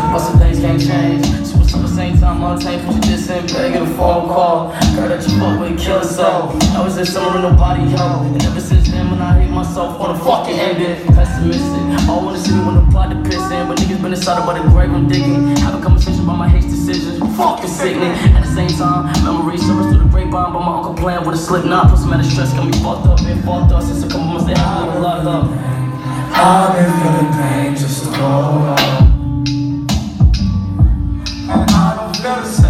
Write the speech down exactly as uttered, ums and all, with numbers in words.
but some things can't change. She was at the same time untamed, but you just ain't beg get a phone call. Girl that you fuck with, kill herself. I was just summer and nobody help. And ever since then, when I hate myself, wanna fucking end it. Pessimistic, all wanna see me when the plot to piss in. But niggas been inside by the grave, I'm digging. Have a conversation about my hate decisions. Fucking sickening. At the same time, memories surface through the grapevine. But my uncle playing with a slip knot. Put some out of stress, got me fucked up. Been fucked up since a couple months they had me locked up. I've been feeling pain just to go on. And I don't feel the same.